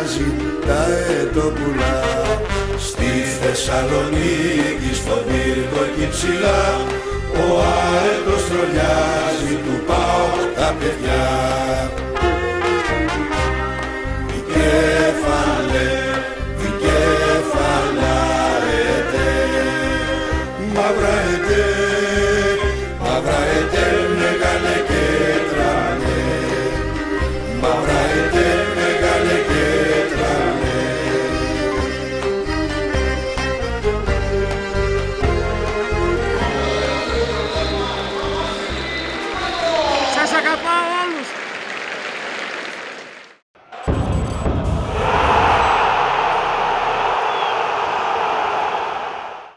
στολιάζει τα ετοπουλά. Στη Θεσσαλονίκη στον πύργο εκεί ψηλά ο άρετος τρολιάζει του ΠΑΟΚ τα παιδιά. Δικέφαλε, δικέφαλαρετε, μαύρα ετέ, μαύρα ετέ, μεγάλε και τρανέ, μαύρα ετέ, μεγάλε και τρανέ. Σας αγαπάω όλους.